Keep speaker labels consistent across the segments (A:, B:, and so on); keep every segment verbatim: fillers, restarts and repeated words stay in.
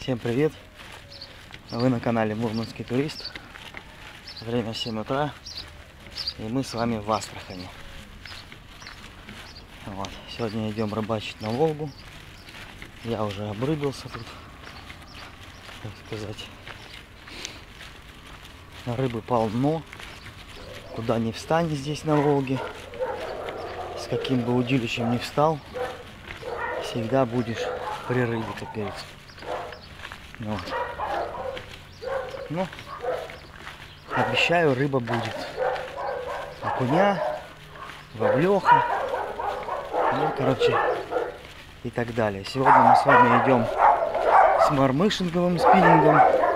A: Всем привет! Вы на канале Мурманский турист. Время семь утра, и мы с вами в Астрахани. Вот. Сегодня идем рыбачить на Волгу. Я уже обрыбился тут, так сказать. Рыбы полно. Куда ни встань здесь на Волге, с каким бы удилищем ни встал, всегда будешь при рыбе, как говорится. Вот. Ну, обещаю, рыба будет. Окуня, воблеха, ну, короче, и так далее. Сегодня мы с вами идем с мормышинговым спиннингом.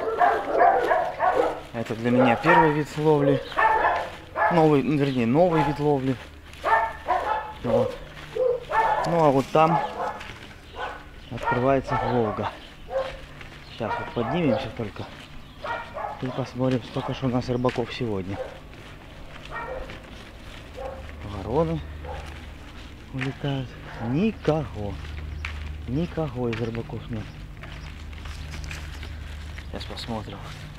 A: Это для меня первый вид ловли. Новый, вернее, новый вид ловли. Вот. Ну, а вот там открывается Волга. Сейчас вот поднимемся только и посмотрим, сколько же у нас рыбаков сегодня. Вороны улетают. Никого. Никого из рыбаков нет. Сейчас посмотрим.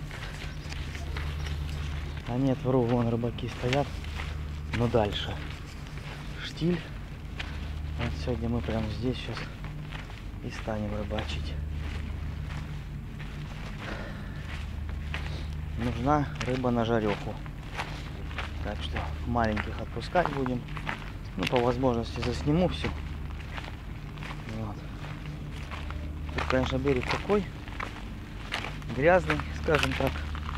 A: А нет, вру, вон рыбаки стоят. Но дальше штиль. Вот сегодня мы прямо здесь сейчас и станем рыбачить. Нужна рыба на жареху. Так что маленьких отпускать будем. Ну, по возможности засниму все. Вот. Тут, конечно, берег такой грязный, скажем так.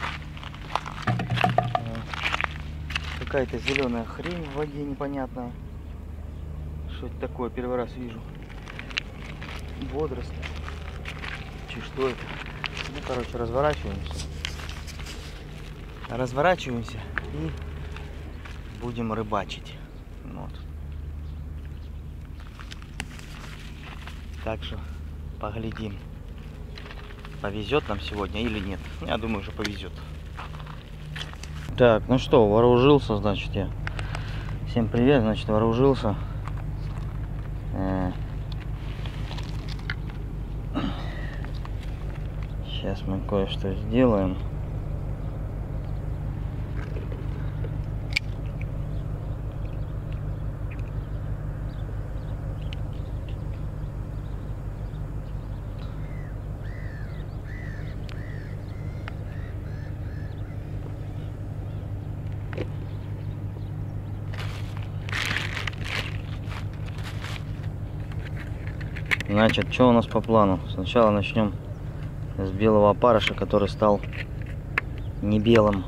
A: Какая-то зеленая хрень в воде непонятная. Что это такое? Первый раз вижу. Водоросли. Че, что это? Ну, короче, разворачиваемся. Разворачиваемся и будем рыбачить. Вот. Так что поглядим, повезет нам сегодня или нет. Я думаю, что повезет. Так, ну что, вооружился, значит, я. Всем привет, значит, вооружился. Сейчас мы кое-что сделаем. Значит, что у нас по плану? Сначала начнем с белого опарыша, который стал не белым.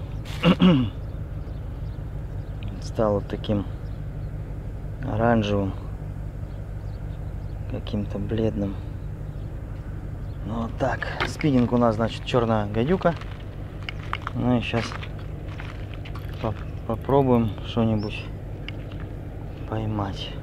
A: Стал вот таким оранжевым, каким-то бледным. Ну вот так. Спиннинг у нас, значит, черная гадюка. Ну и сейчас поп попробуем что-нибудь поймать.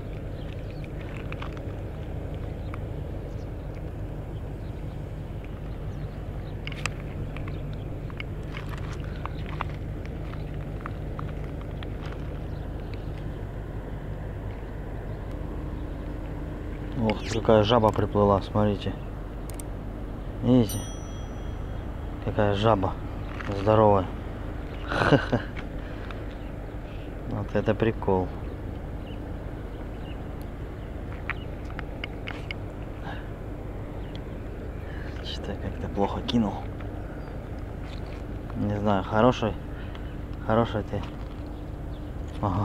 A: Ох, какая жаба приплыла, смотрите. Видите? Какая жаба здоровая. Вот это прикол. Что-то как-то плохо кинул. Не знаю, хороший. Хороший ты. Ага.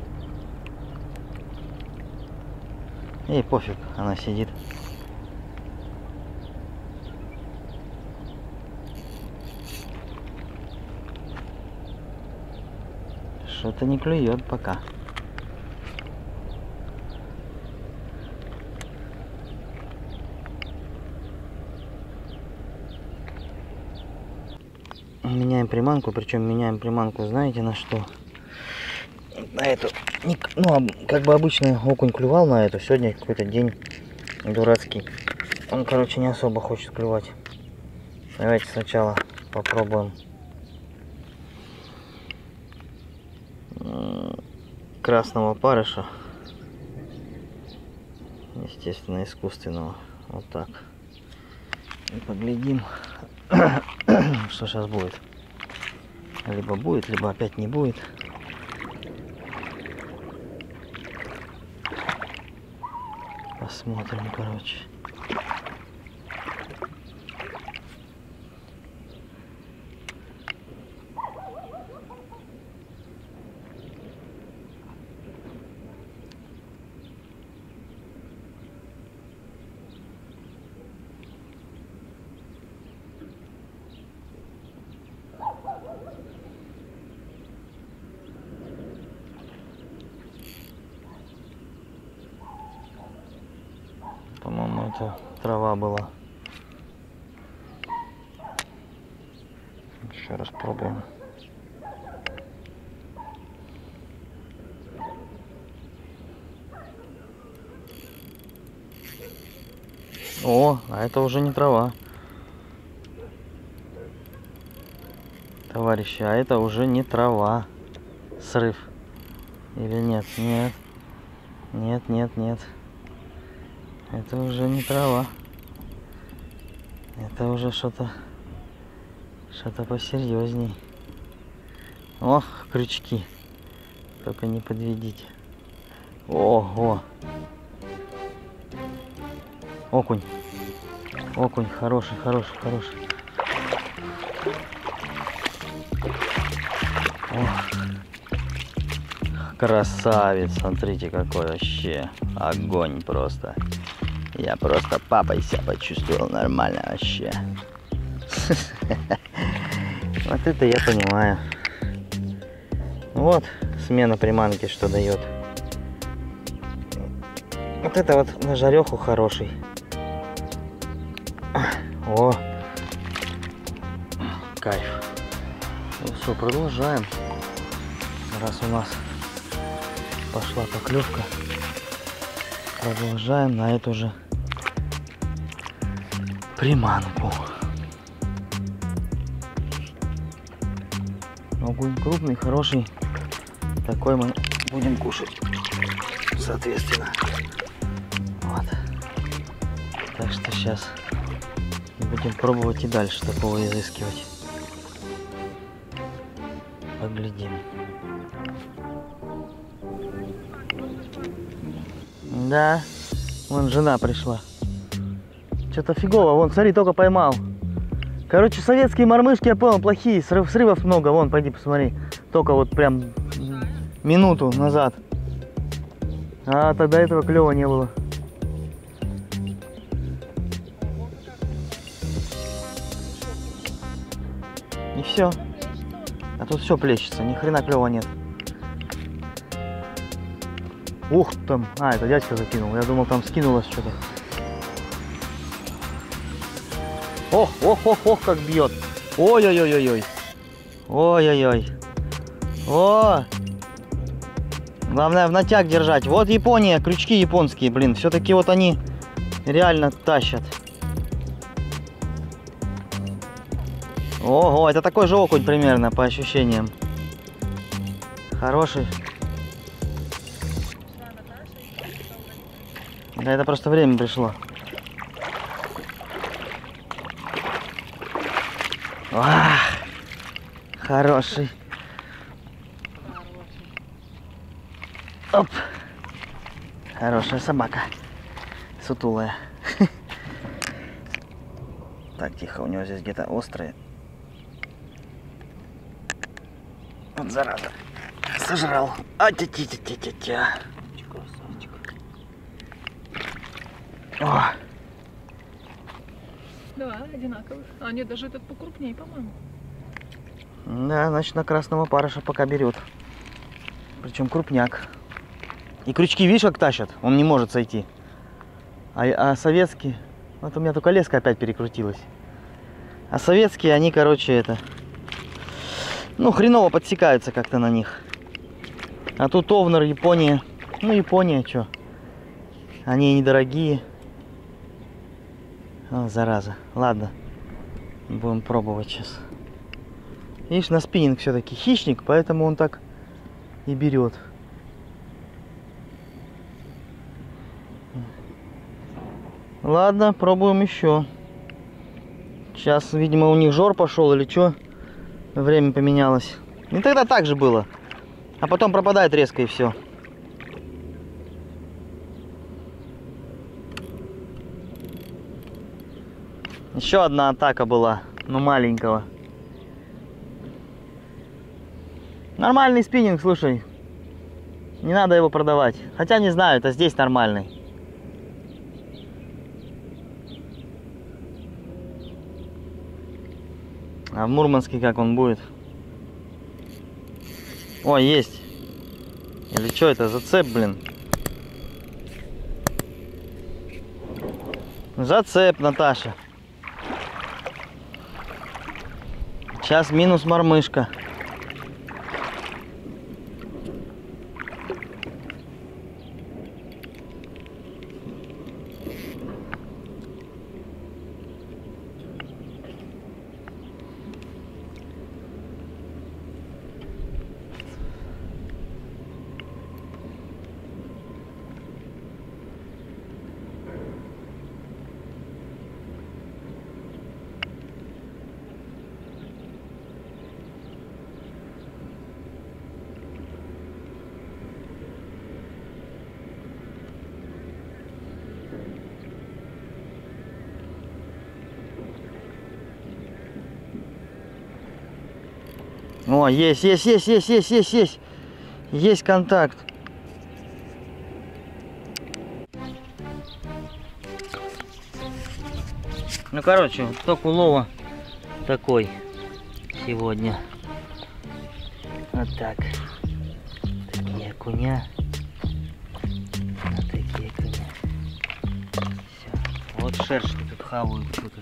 A: Ей пофиг, она сидит. Что-то не клюет пока. Меняем приманку, причем меняем приманку, знаете, на что? На эту, ну, как бы обычно окунь клювал на эту, сегодня какой-то день дурацкий. Он, короче, не особо хочет клювать. Давайте сначала попробуем красного опарыша. Естественно, искусственного. Вот так. И поглядим, что сейчас будет. Либо будет, либо опять не будет. Посмотрим, короче. По-моему, это трава была. Еще раз пробуем. О, а это уже не трава. Товарищи, а это уже не трава. Срыв. Или нет? Нет. Нет, нет, нет. Это уже не трава. Это уже что-то что-то посерьезней. Ох, крючки. Только не подведите. Ого. Окунь. Окунь хороший, хороший, хороший. Ох. Красавец, смотрите какой вообще. Огонь просто. Я просто папой себя почувствовал нормально вообще. Вот это я понимаю. Вот смена приманки что дает. Вот это вот на жареху хороший. О, кайф. Ну все, продолжаем. Раз у нас пошла поклевка, продолжаем на эту же приманку. Огонь крупный, хороший. Такой мы будем кушать, соответственно. Вот. Так что сейчас будем пробовать и дальше такого изыскивать. Поглядим. Да, вон жена пришла. Что-то фигово, вон, смотри, только поймал. Короче, советские мормышки, я понял, плохие, срыв, срывов много, вон, пойди посмотри. Только вот прям минуту назад. А тогда этого клёва не было. И все. А тут все плещется, ни хрена клёва нет. Ух, там, а, это дядька закинул. Я думал, там скинулось что-то. Ох, ох, ох, ох, как бьет. Ой-ой-ой-ой-ой. Ой-ой-ой. О! Главное в натяг держать. Вот Япония, крючки японские, блин. Все-таки вот они реально тащат. Ого, это такой же окунь примерно, по ощущениям. Хороший. Да это просто время пришло. Ах, хороший. Оп. Хорошая собака. Сутулая. Так, тихо, у него здесь где-то острые. Вот зараза. Сожрал. А тя тя тя тя тя тя. О.
B: Да, одинаковых. А нет, даже этот покрупнее, по-моему.
A: Да, значит, на красного парыша пока берет. Причем крупняк. И крючки, видишь, как тащат? Он не может сойти. А, а советские... Вот у меня только леска опять перекрутилась. А советские, они, короче, это... Ну, хреново подсекаются как-то на них. А тут Овнер, Япония. Ну, Япония, что? Они недорогие. О, зараза. Ладно. Будем пробовать сейчас. Видишь, на спиннинг все-таки хищник, поэтому он так и берет. Ладно, пробуем еще. Сейчас, видимо, у них жор пошел или что. Время поменялось. И тогда так же было. А потом пропадает резко и все. Еще одна атака была, но маленького. Нормальный спиннинг, слушай. Не надо его продавать. Хотя не знаю, это здесь нормальный. А в Мурманске как он будет? О, есть. Или что это? Зацеп, блин. Зацеп, Наташа. Сейчас минус мормышка. О, есть, есть, есть, есть, есть, есть, есть. Есть контакт. Ну, короче, вот ток улова такой сегодня. Вот так. Такие окуня. Вот такие окуня. Все. Вот шершни тут хавают что-то.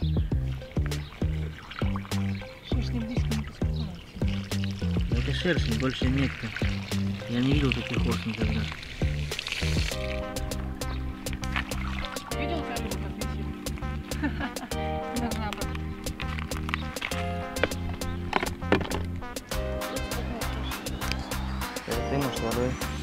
B: Шершни близко не подступаются.
A: Это шершни, больше некто. Я не видел таких ос никогда.
B: Видел, как рыбу подвесил? Должна быть.
A: Это ты, может, водой?